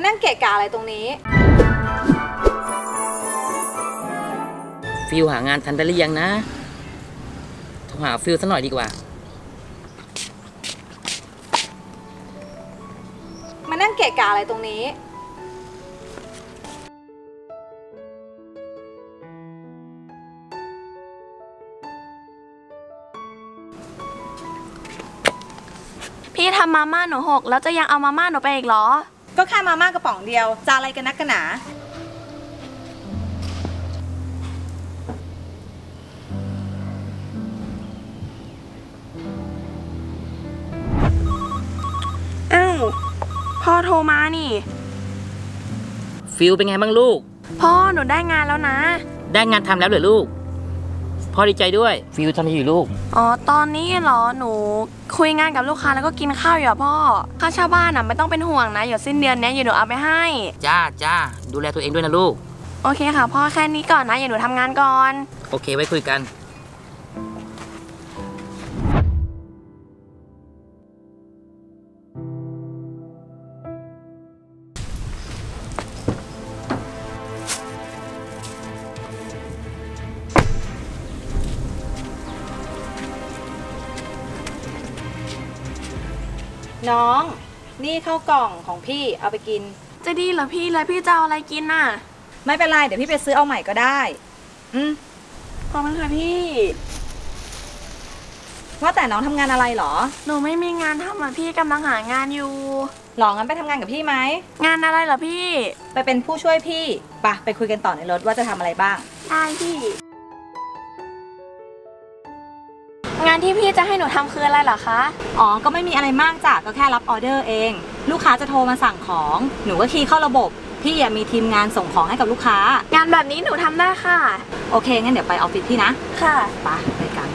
นั่งเกะกะอะไรตรงนี้ฟิลหางานทันได้หรือยังนะโทรหาฟิลสักหน่อยดีกว่ามานั่งเกะกะอะไรตรงนี้พี่ทำมาม่าหนูหกแล้วจะยังเอามาม่าหนูไปอีกเหรอก็แค่มาม่ากระป๋องเดียวจะอะไรกันนักกันหนาอ้าวพ่อโทรมานี่ฟิลเป็นไงบ้างลูกพ่อหนูได้งานแล้วนะได้งานทำแล้วเหรอลูกพ่อดีใจด้วยฟิลทำอะไรอยู่ลูกอ๋อตอนนี้เหรอหนูคุยงานกับลูกค้าแล้วก็กินข้าวอยู่พ่อค่าเช่าบ้านน่ะไม่ต้องเป็นห่วงนะเดี๋ยวสิ้นเดือนนี้หนูเอาไปให้จ้าดูแลตัวเองด้วยนะลูกโอเคค่ะพ่อแค่นี้ก่อนนะหนูทำงานก่อนโอเคไว้คุยกันน้องนี่ข้าวกล่องของพี่เอาไปกินจะดีเหรอพี่แล้วพี่จะเอาอะไรกินน่ะไม่เป็นไรเดี๋ยวพี่ไปซื้อเอาใหม่ก็ได้ขอบคุณค่ะพี่ว่าแต่น้องทำงานอะไรหรอหนูไม่มีงานทำอ่ะพี่กำลังหางานอยู่หรองั้นไปทำงานกับพี่ไหมงานอะไรเหรอพี่ไปเป็นผู้ช่วยพี่ไปคุยกันต่อในรถว่าจะทำอะไรบ้างได้พี่งานที่พี่จะให้หนูทำคืออะไรเหรอคะอ๋อก็ไม่มีอะไรมากจ้ะก็แค่รับออเดอร์เองลูกค้าจะโทรมาสั่งของหนูก็คีย์เข้าระบบพี่มีทีมงานส่งของให้กับลูกค้างานแบบนี้หนูทำได้ค่ะโอเคงั้นเดี๋ยวไปออฟฟิศพี่นะค่ะไปกัน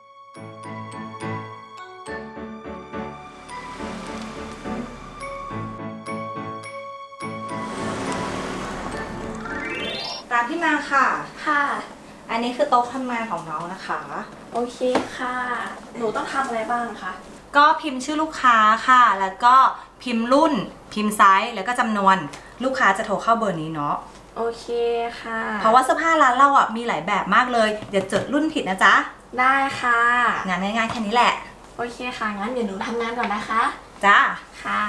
ตามที่มาค่ะอันนี้คือโต๊ะทำงานของน้องนะคะโอเคค่ะหนูต้องทำอะไรบ้างคะก็พิมพ์ชื่อลูกค้าค่ะแล้วก็พิมพ์รุ่นพิมพ์ไซส์แล้วก็จำนวนลูกค้าจะโทรเข้าเบอร์นี้เนาะโอเคค่ะเพราะว่าเสื้อผ้าร้านเราอ่ะมีหลายแบบมากเลยเดี๋ยวจดรุ่นผิดนะจ๊ะได้ค่ะงานง่ายๆแค่นี้แหละโอเคค่ะงั้นเดี๋ยวหนูทำงานก่อนนะคะจ้าค่ะ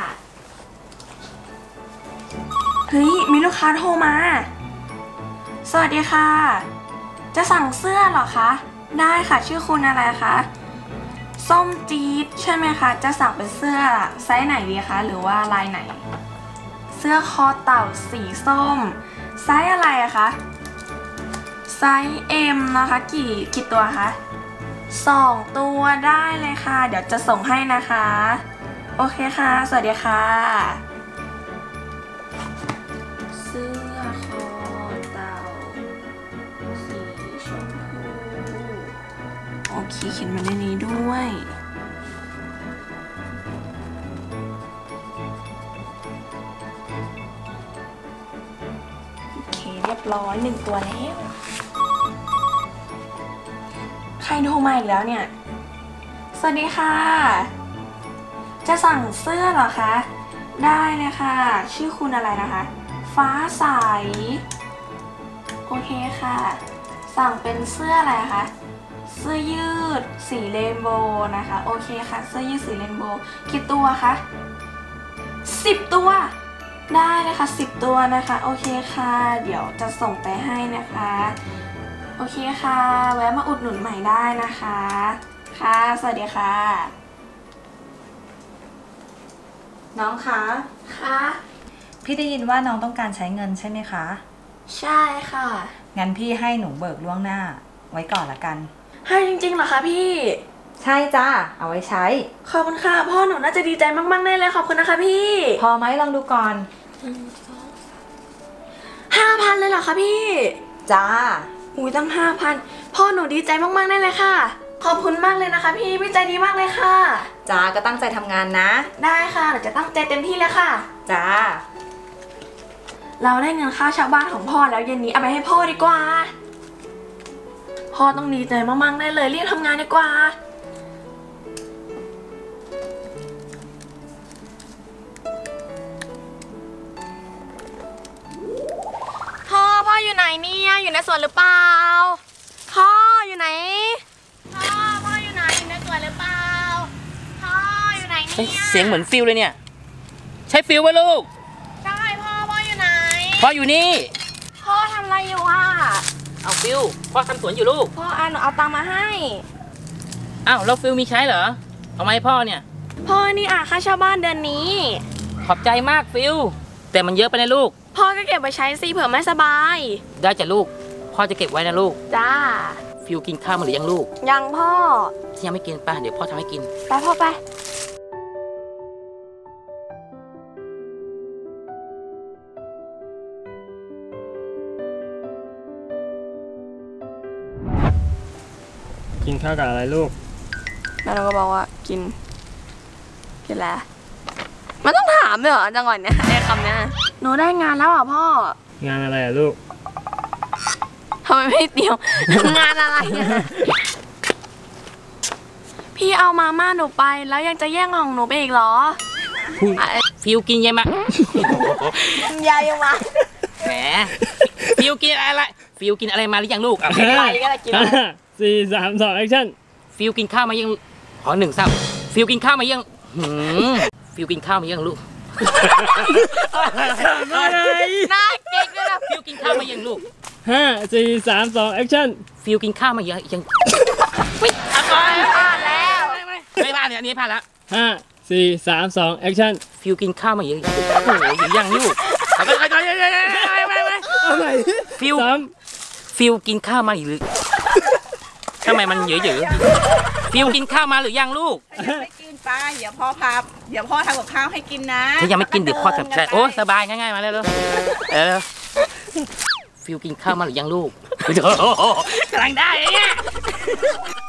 เฮ้ยมีลูกค้าโทรมาสวัสดีค่ะจะสั่งเสื้อเหรอคะได้ค่ะชื่อคุณอะไรคะส้มจี๊ดใช่ไหมคะจะสั่งเป็นเสื้อไซส์ไหนดีคะหรือว่าลายไหนเสื้อคอเต่าสีส้มไซส์อะไรอะคะไซส์ M นะคะกี่ตัวคะ2 ตัวได้เลยค่ะเดี๋ยวจะส่งให้นะคะโอเคค่ะสวัสดีค่ะเสื้อคอเต่าสีชมพูโอเคเขียนมาในนี้ด้วยโอเคเรียบร้อย1 ตัวแล้วใครโทรมาอีกแล้วเนี่ยสวัสดีค่ะจะสั่งเสื้อเหรอคะได้เลยค่ะชื่อคุณอะไรนะคะฟ้าใสโอเคค่ะสั่งเป็นเสื้ออะไรคะเสื้อยืดสีเรนโบว์นะคะโอเคค่ะเสื้อยืดสีเรนโบว์กี่ตัวคะ10 ตัวได้เลยค่ะ10 ตัวนะคะโอเคค่ะเดี๋ยวจะส่งไปให้นะคะโอเคค่ะแวะมาอุดหนุนใหม่ได้นะคะค่ะสวัสดีค่ะน้องคะพี่ได้ยินว่าน้องต้องการใช้เงินใช่ไหมคะใช่ค่ะงั้นพี่ให้หนูเบิกล่วงหน้าไว้ก่อนละกันให้จริงๆเหรอคะพี่ใช่จ้าเอาไว้ใช้ขอบคุณค่ะพ่อหนูน่าจะดีใจมากๆแน่เลยขอบคุณนะคะพี่พอไหมลองดูก่อน 5,000เลยเหรอคะพี่จ้าอุ้ยตั้ง5,000พ่อหนูดีใจมากๆแน่เลยค่ะขอบคุณมากเลยนะคะพี่ใจดีมากเลยค่ะจ้าก็ตั้งใจทำงานนะได้ค่ะเดี๋ยวจะตั้งใจเต็มที่เลยค่ะจ้าเราได้เงินค่าเช่าบ้านของพ่อแล้วเย็นนี้เอาไปให้พ่อดีกว่าพ่อต้องดีใจมากๆแน่เลยรีบทำงานดีกว่าเนี่ยอยู่ในสวนหรือเปล่าพ่ออยู่ไหนพ่ออยู่ไหนอยู่ในสวนหรือเปล่าพ่ออยู่ไหนเฮ้ยเนี่ยเสียงเหมือนฟิวเลยเนี่ย ใช่ฟิวป่ะลูกใช่พ่ออยู่ไหนพ่ออยู่นี่พ่อทำอะไรอยู่อ่ะเอาฟิวพ่อทำสวนอยู่ลูกพ่อหนูเอาตังค์มาให้อ้าวแล้วฟิวมีใช้เหรอเอามาให้พ่อเนี่ยพ่อนี่ค่าเช่าบ้านเดือนนี้ขอบใจมากฟิวแต่มันเยอะไปนะลูกพ่อก็เก็บไว้ใช้สิเผื่อไม่สบายได้จ้ะลูกพ่อจะเก็บไว้นะลูกจ้าฟิวกินข้าวมาหรือยังลูกยังพ่อที่ยังไม่กินป่ะเดี๋ยวพ่อทำให้กินไปพ่อไปกินข้าวกับอะไรลูกแล้วเราก็บอกว่ากินแล้วมันต้องถามด้วยเหรอจังหวะเนี้ยไอ้คำเนี้ยหนูได้งานแล้วอ่ะพ่องานอะไรอะลูกทำไมไม่เตรียม งานอะไรอะพี่เอามาม่าหนูไปแล้วยังจะแย่งของหนูไปอีกเหรอฟิวกินยังมายายยังมาแหมฟิวกินอะไรฟิวกินอะไรมาหรือยังลูกไปก็ได้กิน 4 3 2 แอคชั่นฟิวกินข้าวมายังขอ1 3ฟิวกินข้าวมายังฟิวกินข้าวมายังลูกน่าเก๊กด้วยนะฟิวกินข้าวมายังลูก 5 4 3 2 แอคชั่นฟิวกินข้าวมายังไม่อะไรพลาดแล้วไม่พลาดเนี่ยอันนี้พลาดแล้ว 5 4 3 2 แอคชั่นฟิวกินข้าวมายังโอ้โหยังลูกฟิว 3 ฟิวกินข้าวมาหรือทำไมมันเยอะๆฟิวกินข้าวมาหรือยังลูกยังไม่กินป้าเดี๋ยวพ่อทำกับข้าวให้กินนะถ้ายังไม่กินเดี๋ยวพ่อทำใช่โอ้สบายง่ายๆมาแล้วฟิวกินข้าวมาหรือยังลูกกำลังได้เนี่ย